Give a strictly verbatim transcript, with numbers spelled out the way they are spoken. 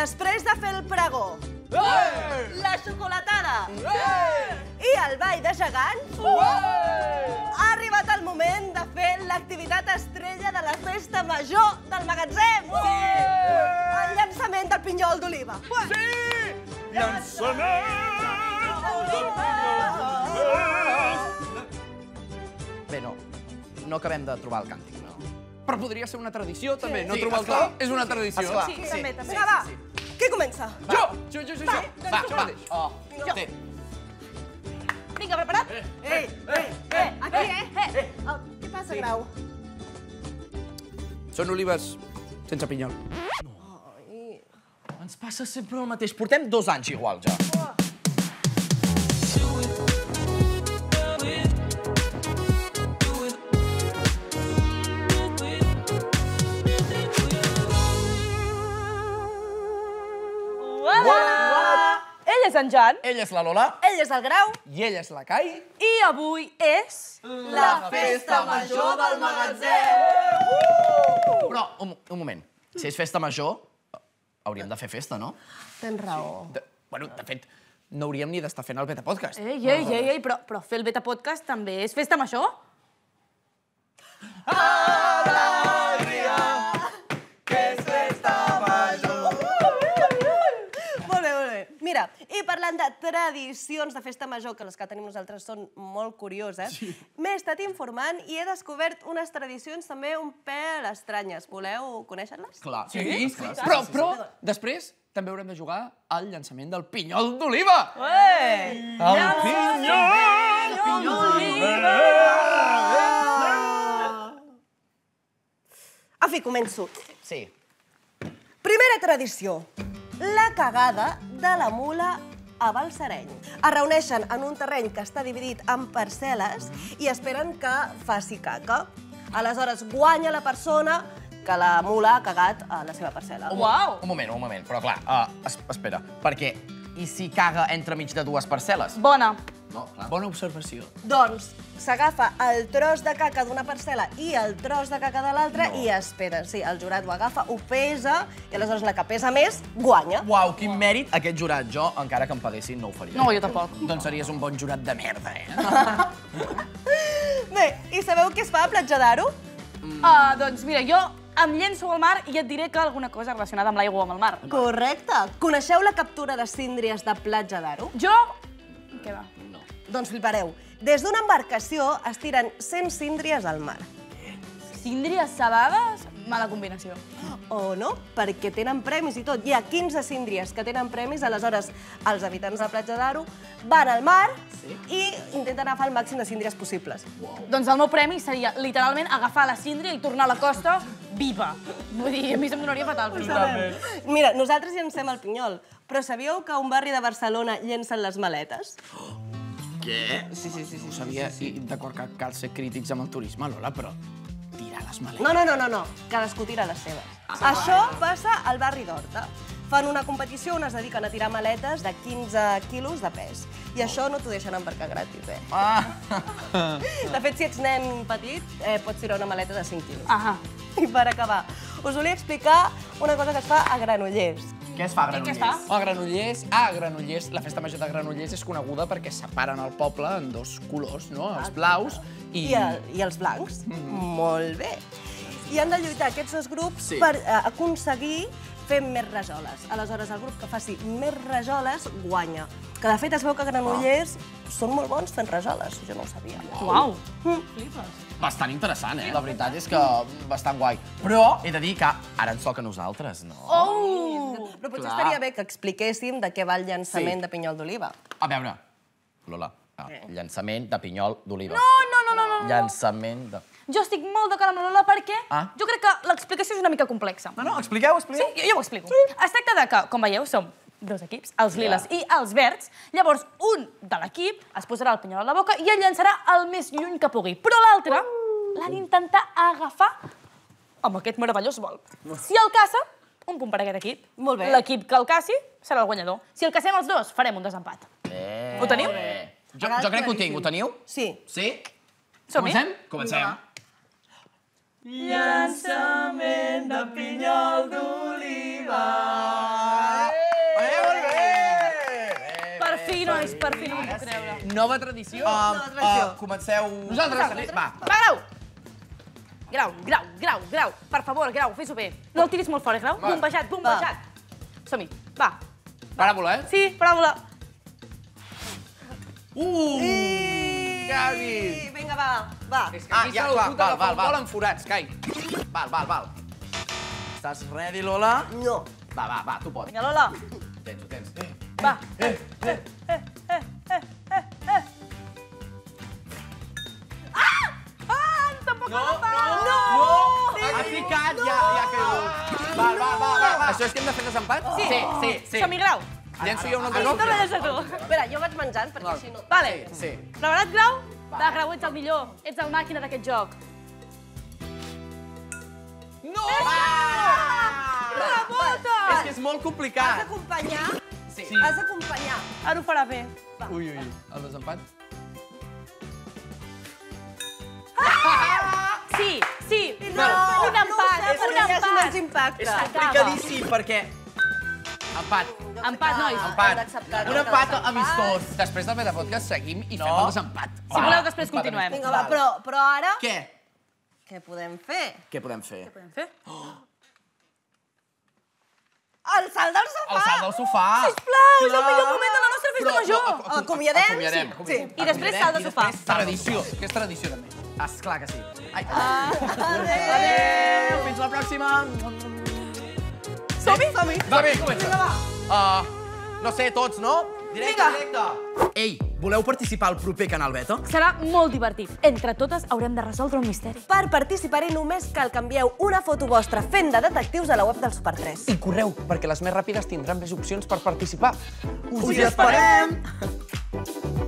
Després de fer el pregó, la xocolatada i el ball de gegants, ha arribat el moment de fer l'activitat estrella de la festa major del magatzem. El llançament del pinyol d'oliva. Sí! Llançament d'oliva! Bé, no. No acabem de trobar el càntic, no? Però podria ser una tradició, també. No Sí, trobar el esclar. clau és una tradició. Esclar. Sí, també, també. Vinga, va. Qui comença? Jo! Jo, jo, jo, jo. Va, va. Oh, té. Vinga, preparat? Ei, ei, ei, aquí, eh? Oh, què passa, Grau? Són olives sense pinyol. Ens passa sempre el mateix. Portem dos anys igual, ja. Ell és en Jan. Ella és la Lola. Ell és el Grau. I ella és la Kai. I avui és... La festa major del magatzem. Però, un, un moment. Si és festa major, hauríem de fer festa, no? Tens raó. De, bueno, de fet, no hauríem ni d'estar fent el Beta Podcast. Ei, ei, ei, ei, però, però fer el Beta Podcast també és festa major? Molt bé, molt bé. Mira, i parlant de tradicions de festa major, que les que tenim nosaltres són molt curioses, m'he estat informant i he descobert unes tradicions també un pèl estranyes. Voleu conèixer-les? Clar. Sí? Però, però, després també haurem de jugar al llançament del pinyol d'oliva. El pinyol d'oliva! En fi, començo. Sí. Primera tradició. La cagada de la mula a Balsareny. Es reuneixen en un terreny que està dividit en parcel·les i esperen que faci caca. Aleshores, guanya la persona que la mula ha cagat a la seva parcel·la. Uau! Un moment, un moment. Però clar, uh, es, espera, perquè i si caga entremig de dues parcel·les? Bona. No, clar. Bona observació. Doncs s'agafa el tros de caca d'una parcel·la i el tros de caca de l'altra i espera. Sí, el jurat ho agafa, ho pesa i aleshores la que pesa més guanya. Uau, quin mèrit aquest jurat. Jo, encara que em paguessin, no ho faria. No, jo tampoc. Doncs series un bon jurat de merda, eh? Bé, i sabeu què es fa a Platja d'Aro? Ah, doncs mira, jo em llenço al mar i et diré que alguna cosa relacionada amb l'aigua o amb el mar. Correcte. Coneixeu la captura de síndries de Platja d'Aro? Jo... Què va? Doncs flipareu. Des d'una embarcació es tiren cent síndries al mar. Síndries salades? Mala combinació. O no? Perquè tenen premis i tot. Hi ha quinze síndries que tenen premis, aleshores els habitants de Platja d'Aro van al mar i intenten agafar el màxim de síndries possibles. Doncs el meu premi seria literalment agafar la síndria i tornar a la costa viva. Vull dir, a mi se'm donaria fatal. Mira, nosaltres llancem el pinyol, però sabíeu que a un barri de Barcelona llencen les maletes? Què? Sí, sí, sí, sí, ho sabia. I d'acord que cal ser crítics amb el turisme, Lola, però tirar les maletes. No, no, no, no, no. Cadascú tira les seves. Això passa al barri d'Horta. Fan una competició on es dediquen a tirar maletes de quinze quilos de pes. I això no t'ho deixen embarcar gratis, eh? Ah! De fet, si ets nen petit, eh, pots tirar una maleta de cinc quilos. Ahà. I per acabar, us volia explicar una cosa que es fa a Granollers. Què es fa a Granollers? Què es fa? A Granollers, ah, Granollers, la festa major de Granollers és coneguda perquè separen el poble en dos colors, no? Els blaus i... I, el, i els blancs. Molt bé. I han de lluitar aquests dos grups Sí. per eh, aconseguir fer més rajoles. Aleshores, el grup que faci més rajoles guanya. Que, de fet, es veu que Granollers són molt bons fent rajoles. Jo no ho sabia. Uau. Bastant interessant, eh? La veritat és que bastant guai. Però he de dir que ara ens toca a nosaltres, no? Oh! Però potser Clar. estaria bé que expliquéssim de què va el llançament Sí. de pinyol d'oliva. A veure, Lola, ah, llançament de pinyol d'oliva. No, no, no, no, no. Llançament de... Jo estic molt d'acord amb la Lola perquè Ah. jo crec que l'explicació és una mica complexa. No, no, expliqueu, Sí, expliqueu. jo, jo ho explico. Es tracta de que, com veieu, som dos equips, els liles i els verds. Llavors, un de l'equip es posarà el pinyol a la boca i el llançarà el més lluny que pugui. Però l'altre l'ha d'intentar agafar amb aquest meravellós vol. Si el caça, un punt per aquest equip. Molt bé. L'equip que el caci serà el guanyador. Si el cacem els dos, farem un desempat. Eh, Ho teniu? bé. Jo, jo crec que ho tinc, ho teniu? Sí. Sí? Som-hi? Comencem? Comencem. Llançament de pinyol d'oliva. nois, per fi no m'ho puc creure. Nova tradició. Um, uh, comenceu... Nosaltres. Va. Va, Grau! Grau, Grau, Grau, Grau. Per favor, Grau, fes-ho bé. No el tiris molt fort, eh, Grau? Va. Bombejat, bombejat. Som-hi, va. Paràbola, eh? Sí, paràbola. Uh! Gavi! Vinga, va, va. És que Ah, aquí ja, s'ha va, d'algú que val, agafa val, el vol val. en forats, Cai. Val, val, val. Estàs ready, Lola? No. Va, va, va, tu pots. Vinga, Lola. Tens, ho tens. Va. Ah! Ah, tampoc No, no, no, no! Ha picat, ja, ja ha caigut. Val, val, val, va, va. Això és que hem de fer desempat? Sí, Sí, sí, sí. Som-hi, Grau. Llenço jo un altre Sí, cop? torna a llançar tu. Espera, jo vaig menjant, perquè així no... Vale. Sí. Preparat, Grau? Va, Grau, ets el millor. Ets el màquina d'aquest joc. No! Rebota! És que és molt Has complicat. d'acompanyar, Sí. has d'acompanyar. Ara ho farà bé. Ui, ui, el desempat. Sí, sí. No, un empat, no ho sé, un perquè ja és empat. més impacte. És complicadíssim, perquè... Empat. Empat, nois. Empat. Hem d'acceptar Un que empat desempat. amistós. Després del Metapodcast seguim i No. fem el desempat. Si voleu, després continuem. Vinga, va, però, però ara... Què? Què podem fer? Què podem fer? Podem fer? El salt del sofà! El salt del sofà. Sisplau, és el millor moment de la nostra festa Però, major. no, ac- Acomiadem? Acomiadem. Sí. I després salt de sofà. Tradició, que és tradició també. Esclar que sí. Ai. Adéu! Adéu, fins la pròxima. Som-hi? Som-hi. Va bé, comença. Vinga, va. Uh, no sé, tots, no? Directe, Vinga. directe. Ei, voleu participar al proper Canal Beta? Serà molt divertit. Entre totes haurem de resoldre un misteri. Per participar-hi només cal que envieu una foto vostra fent de detectius a la web del Super tres. I correu, perquè les més ràpides tindran més opcions per participar. Us hi esperem!